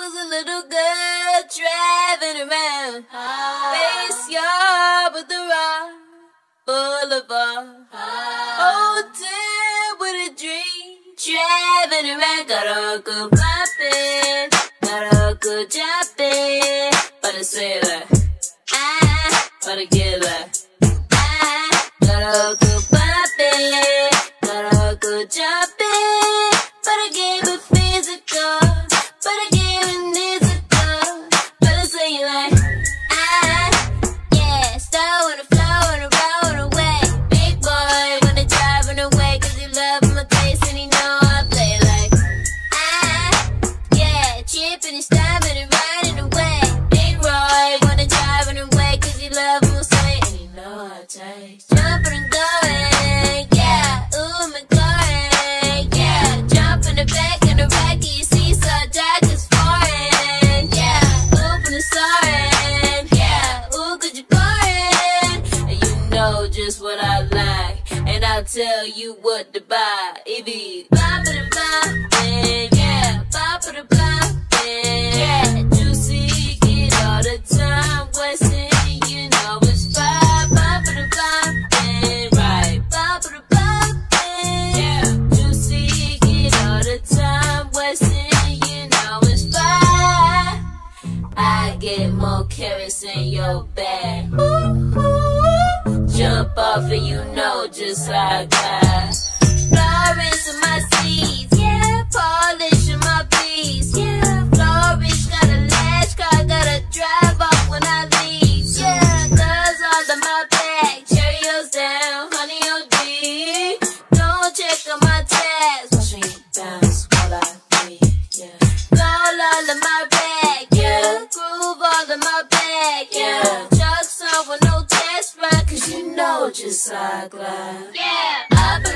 was a little girl driving around Backyard with the rock boulevard. Hotel with a dream, driving around. Got a good poppin', got a good jumpin', but I say that but I give it. Got a good poppin', got a good jumpin', but I gave it physical, but I gave it mystical. But I say like yeah, slow and flow and roll away. Big boy wanna drive and away, cause he love my taste and he know I play like yeah, chipping and stomping and riding away. Big Roy wanna drive and away, cause he love my sway and he know I taste. Jumping and going, yeah, ooh my going, yeah. Jump in the back and the rack, you see so dark is foreign, yeah. Open the soaring, yeah, ooh could you pouring, and you know just what I like, and I'll tell you what to buy. It be bop-a-da-bop, yeah, bop-a-da-bop, yeah. Juicy, get all the time, Westin, you know it's fire. Bop-a-da-bop, right, bop-a-da-bop, yeah. Juicy, get all the time, Westin, you know it's fire. I get more carrots in your bag. Jump off and you know just like that. Florence in my seats, yeah. Polish in my piece, yeah. Florence got a latch car, gotta drive off when I leave, yeah. Girls all in my bag, Cheerios down, honey OD. Don't check on my tags, watch me bounce while I breathe, yeah. Gold all in my bag, yeah. Groove all in my bag, yeah. Chucks on with no test ride, cause you know just like that, yeah.